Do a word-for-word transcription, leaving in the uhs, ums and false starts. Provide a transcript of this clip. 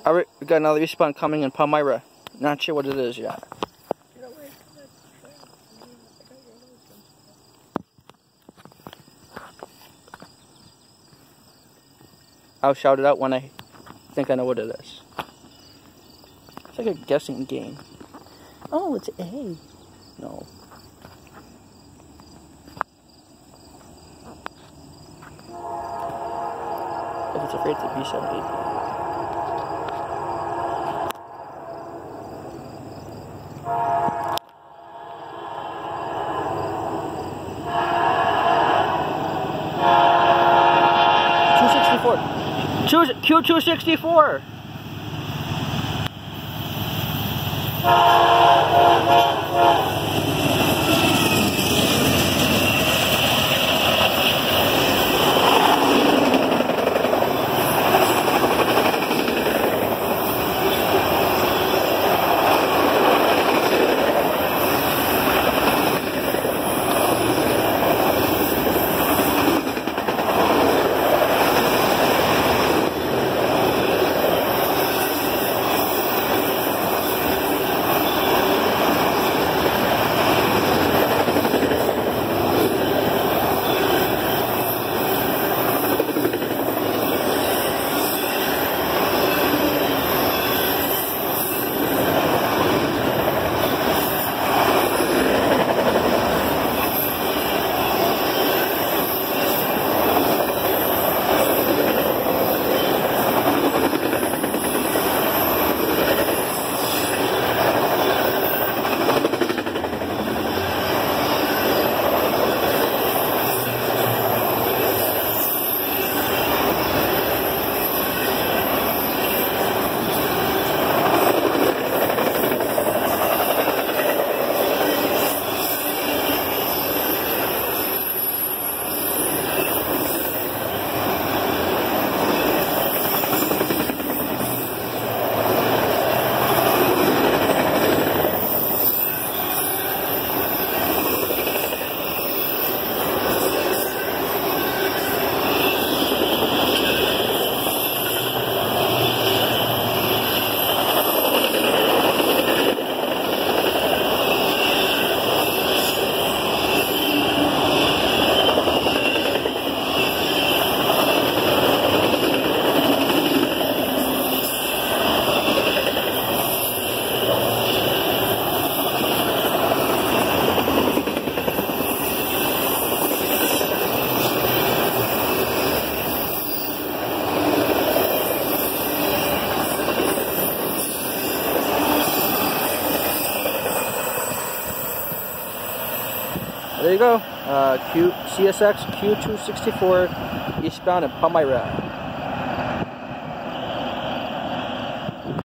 Alright, we got another eastbound coming in Palmyra. Not sure what it is yet. I'll shout it out when I think I know what it is. It's like a guessing game. Oh, it's A. No. If it's afraid to be somebody. Q two sixty-four. There you go, uh, Q, C S X Q two sixty-four eastbound in Palmyra.